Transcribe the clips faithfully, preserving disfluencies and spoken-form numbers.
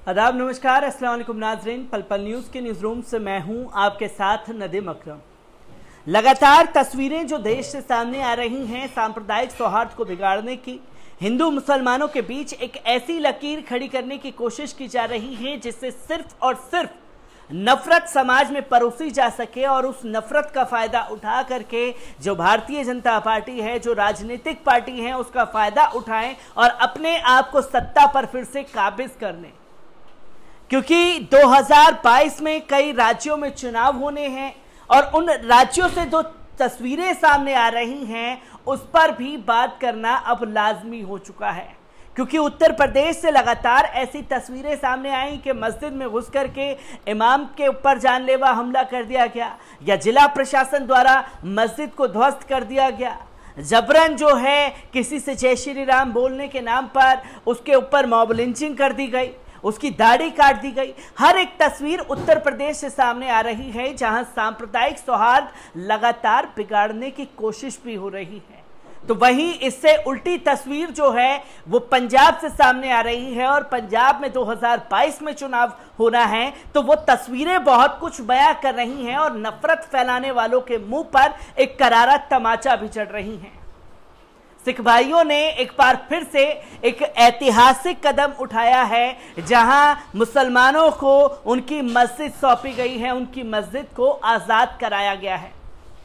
आदाब, नमस्कार, अस्सलाम वालेकुम नाज़रीन। पल पल न्यूज़ के न्यूज़ रूम से मैं हूं आपके साथ नदीम अकबर। लगातार तस्वीरें जो देश से सामने आ रही हैं सांप्रदायिक सौहार्द को बिगाड़ने की, हिंदू मुसलमानों के बीच एक ऐसी लकीर खड़ी करने की कोशिश की जा रही है जिससे सिर्फ और सिर्फ नफरत समाज में परोसी जा सके और उस नफरत का फायदा उठा करके जो भारतीय जनता पार्टी है, जो राजनीतिक पार्टी है, उसका फायदा उठाएं और अपने आप को सत्ता पर फिर से काबिज करने। क्योंकि दो हज़ार बाईस में कई राज्यों में चुनाव होने हैं और उन राज्यों से जो तस्वीरें सामने आ रही हैं उस पर भी बात करना अब लाजमी हो चुका है। क्योंकि उत्तर प्रदेश से लगातार ऐसी तस्वीरें सामने आई कि मस्जिद में घुस करके इमाम के ऊपर जानलेवा हमला कर दिया गया या जिला प्रशासन द्वारा मस्जिद को ध्वस्त कर दिया गया। जबरन जो है किसी से जय श्री राम बोलने के नाम पर उसके ऊपर मॉब लिंचिंग कर दी गई, उसकी दाढ़ी काट दी गई। हर एक तस्वीर उत्तर प्रदेश से सामने आ रही है जहां सांप्रदायिक सौहार्द लगातार बिगाड़ने की कोशिश भी हो रही है। तो वहीं इससे उल्टी तस्वीर जो है वो पंजाब से सामने आ रही है और पंजाब में दो हज़ार बाईस में चुनाव होना है तो वो तस्वीरें बहुत कुछ बयां कर रही हैं और नफरत फैलाने वालों के मुंह पर एक करारा तमाचा भी चढ़ रही हैं। सिख भाइयों ने एक बार फिर से एक ऐतिहासिक कदम उठाया है जहां मुसलमानों को उनकी मस्जिद सौंपी गई है, उनकी मस्जिद को आजाद कराया गया है।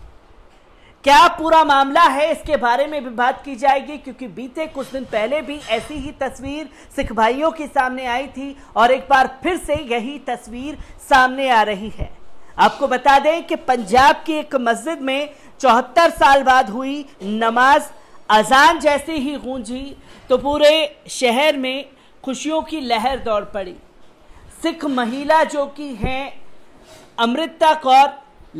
क्या पूरा मामला है इसके बारे में भी बात की जाएगी, क्योंकि बीते कुछ दिन पहले भी ऐसी ही तस्वीर सिख भाइयों के सामने आई थी और एक बार फिर से यही तस्वीर सामने आ रही है। आपको बता दें कि पंजाब की एक मस्जिद में चौहत्तर साल बाद हुई नमाज अजान जैसे ही गूंजी तो पूरे शहर में खुशियों की लहर दौड़ पड़ी। सिख महिला जो कि हैं अमृता कौर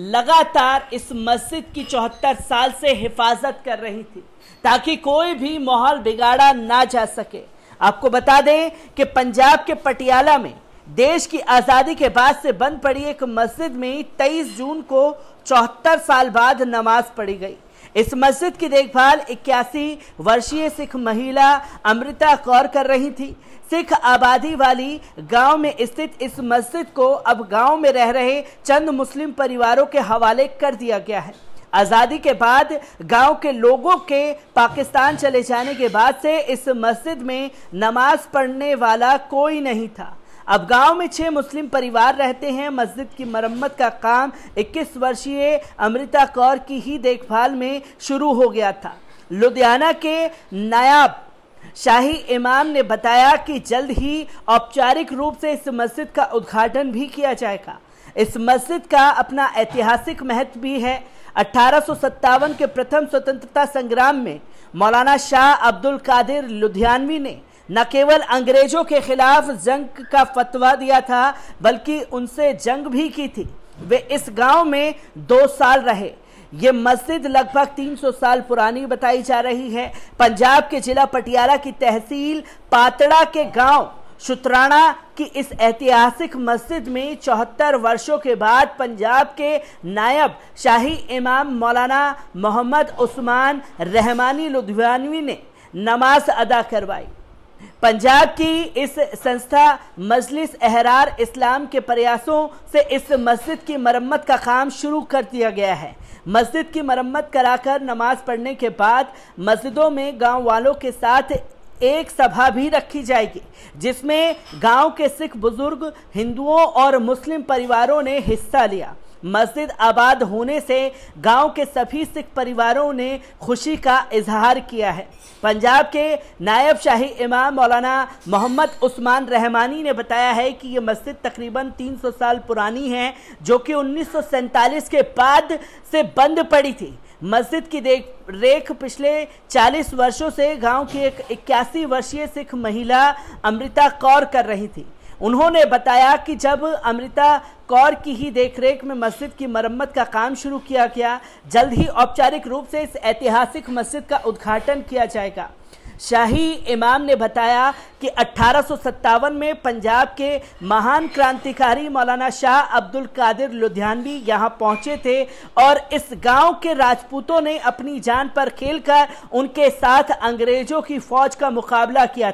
लगातार इस मस्जिद की चौहत्तर साल से हिफाजत कर रही थी ताकि कोई भी माहौल बिगाड़ा ना जा सके। आपको बता दें कि पंजाब के पटियाला में देश की आज़ादी के बाद से बंद पड़ी एक मस्जिद में तेईस जून को चौहत्तर साल बाद नमाज पढ़ी गई। इस मस्जिद की देखभाल इक्यासी वर्षीय सिख महिला अमृता कौर कर रही थी। सिख आबादी वाली गांव में स्थित इस मस्जिद को अब गांव में रह रहे चंद मुस्लिम परिवारों के हवाले कर दिया गया है। आज़ादी के बाद गांव के लोगों के पाकिस्तान चले जाने के बाद से इस मस्जिद में नमाज पढ़ने वाला कोई नहीं था। अब गांव में छह मुस्लिम परिवार रहते हैं। मस्जिद की मरम्मत का काम इक्कीस वर्षीय अमृता कौर की ही देखभाल में शुरू हो गया था। लुधियाना के नायब शाही इमाम ने बताया कि जल्द ही औपचारिक रूप से इस मस्जिद का उद्घाटन भी किया जाएगा। इस मस्जिद का अपना ऐतिहासिक महत्व भी है। अठारह सौ सत्तावन के प्रथम स्वतंत्रता संग्राम में मौलाना शाह अब्दुल कादिर लुधियानवी ने न केवल अंग्रेजों के खिलाफ जंग का फतवा दिया था बल्कि उनसे जंग भी की थी। वे इस गांव में दो साल रहे। ये मस्जिद लगभग तीन सौ साल पुरानी बताई जा रही है। पंजाब के जिला पटियाला की तहसील पातड़ा के गांव शुतराना की इस ऐतिहासिक मस्जिद में चौहत्तर वर्षों के बाद पंजाब के नायब शाही इमाम मौलाना मोहम्मद उस्मान रहमानी लुधियानवी ने नमाज अदा करवाई। पंजाब की इस संस्था मजलिस एहरार इस्लाम के प्रयासों से इस मस्जिद की मरम्मत का काम शुरू कर दिया गया है। मस्जिद की मरम्मत कराकर नमाज पढ़ने के बाद मस्जिदों में गांव वालों के साथ एक सभा भी रखी जाएगी जिसमें गांव के सिख बुजुर्ग, हिंदुओं और मुस्लिम परिवारों ने हिस्सा लिया। मस्जिद आबाद होने से गांव के सभी सिख परिवारों ने खुशी का इजहार किया है। पंजाब के नायब शाही इमाम मौलाना मोहम्मद उस्मान रहमानी ने बताया है कि ये मस्जिद तकरीबन तीन सौ साल पुरानी है जो कि उन्नीस सौ सैंतालीस के बाद से बंद पड़ी थी। मस्जिद की देख रेख पिछले चालीस वर्षों से गांव की एक इक्यासी वर्षीय सिख महिला अमृता कौर कर रही थी। उन्होंने बताया कि जब अमृता कौर की ही देखरेख में मस्जिद की मरम्मत का काम शुरू किया गया, जल्द ही औपचारिक रूप से इस ऐतिहासिक मस्जिद का उद्घाटन किया जाएगा। शाही इमाम ने बताया कि अठारह सौ सत्तावन में पंजाब के महान क्रांतिकारी मौलाना शाह अब्दुल कादिर लुधियानवी यहाँ पहुँचे थे और इस गांव के राजपूतों ने अपनी जान पर खेलकर उनके साथ अंग्रेजों की फौज का मुकाबला किया था।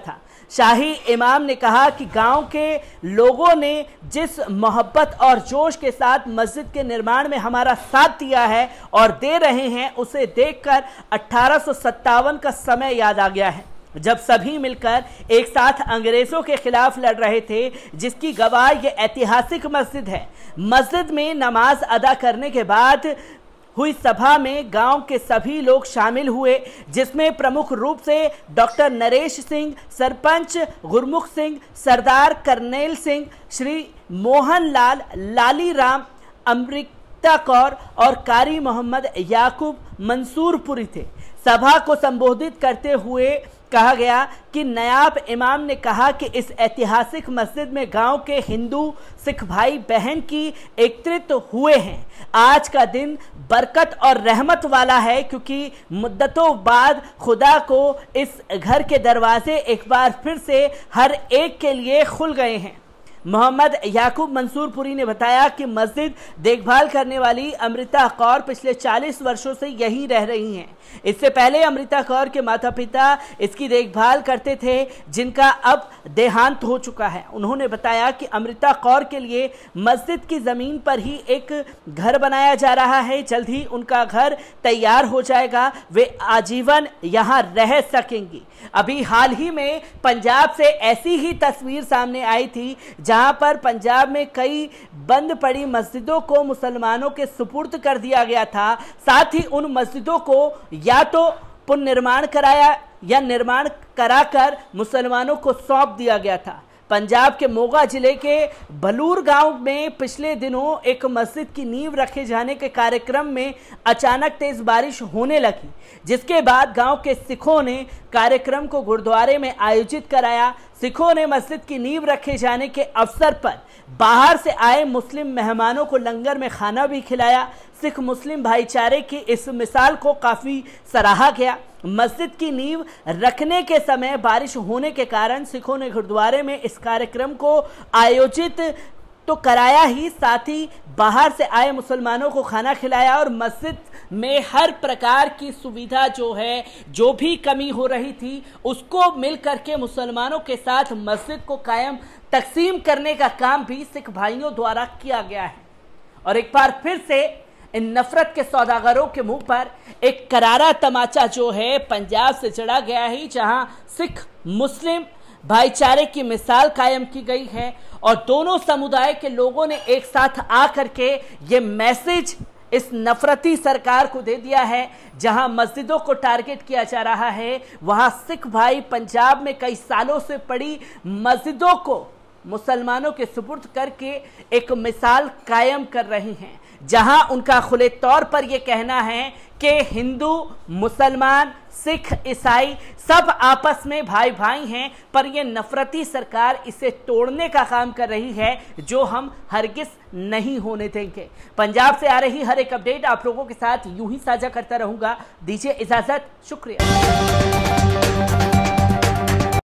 शाही इमाम ने कहा कि गांव के लोगों ने जिस मोहब्बत और जोश के साथ मस्जिद के निर्माण में हमारा साथ दिया है और दे रहे हैं, उसे देखकर अठारह सौ सत्तावन का समय याद आ गया है, जब सभी मिलकर एक साथ अंग्रेजों के खिलाफ लड़ रहे थे, जिसकी गवाह ये ऐतिहासिक मस्जिद है। मस्जिद में नमाज अदा करने के बाद हुई सभा में गांव के सभी लोग शामिल हुए, जिसमें प्रमुख रूप से डॉक्टर नरेश सिंह, सरपंच गुरमुख सिंह, सरदार करनेल सिंह, श्री मोहन लाल, लाली राम, अमृता कौर और कारी मोहम्मद याकूब मंसूरपुरी थे। सभा को संबोधित करते हुए कहा गया कि नायब इमाम ने कहा कि इस ऐतिहासिक मस्जिद में गांव के हिंदू सिख भाई बहन की एकत्रित हुए हैं। आज का दिन बरकत और रहमत वाला है, क्योंकि मुद्दतों बाद खुदा को इस घर के दरवाजे एक बार फिर से हर एक के लिए खुल गए हैं। मोहम्मद याकूब मंसूरपुरी ने बताया कि मस्जिद देखभाल करने वाली अमृता कौर पिछले चालीस वर्षों से यहीं रह रही हैं। इससे पहले अमृता कौर के माता पिता इसकी देखभाल करते थे, जिनका अब देहांत हो चुका है। उन्होंने बताया कि अमृता कौर के लिए मस्जिद की ज़मीन पर ही एक घर बनाया जा रहा है। जल्द ही उनका घर तैयार हो जाएगा, वे आजीवन यहाँ रह सकेंगी। अभी हाल ही में पंजाब से ऐसी ही तस्वीर सामने आई थी, जहां पर पंजाब में कई बंद पड़ी मस्जिदों को मुसलमानों के सुपुर्द कर दिया गया था। साथ ही उन मस्जिदों को या तो पुनर्निर्माण कराया या निर्माण कराकर मुसलमानों को सौंप दिया गया था। पंजाब के मोगा जिले के बलूर गांव में पिछले दिनों एक मस्जिद की नींव रखे जाने के कार्यक्रम में अचानक तेज बारिश होने लगी, जिसके बाद गांव के सिखों ने कार्यक्रम को गुरुद्वारे में आयोजित कराया। सिखों ने मस्जिद की नींव रखे जाने के अवसर पर बाहर से आए मुस्लिम मेहमानों को लंगर में खाना भी खिलाया। सिख मुस्लिम भाईचारे की इस मिसाल को काफ़ी सराहा गया। मस्जिद की नींव रखने के समय बारिश होने के कारण सिखों ने गुरुद्वारे में इस कार्यक्रम को आयोजित तो कराया ही, साथ ही बाहर से आए मुसलमानों को खाना खिलाया और मस्जिद में हर प्रकार की सुविधा जो है, जो भी कमी हो रही थी, उसको मिल करके मुसलमानों के साथ मस्जिद को कायम तकसीम करने का काम भी सिख भाइयों द्वारा किया गया है। और एक बार फिर से इन नफरत के सौदागरों के मुंह पर एक करारा तमाचा जो है पंजाब से चढ़ा गया है, जहां सिख मुस्लिम भाईचारे की मिसाल कायम की गई है और दोनों समुदाय के लोगों ने एक साथ आकर के ये मैसेज इस नफरती सरकार को दे दिया है। जहां मस्जिदों को टारगेट किया जा रहा है, वहां सिख भाई पंजाब में कई सालों से पड़ी मस्जिदों को मुसलमानों के सुपुर्द करके एक मिसाल कायम कर रही हैं, जहां उनका खुले तौर पर यह कहना है कि हिंदू, मुसलमान, सिख, ईसाई सब आपस में भाई भाई हैं, पर यह नफरती सरकार इसे तोड़ने का काम कर रही है, जो हम हरगिज नहीं होने देंगे। पंजाब से आ रही हर एक अपडेट आप लोगों के साथ यूं ही साझा करता रहूंगा। दीजिए इजाजत, शुक्रिया।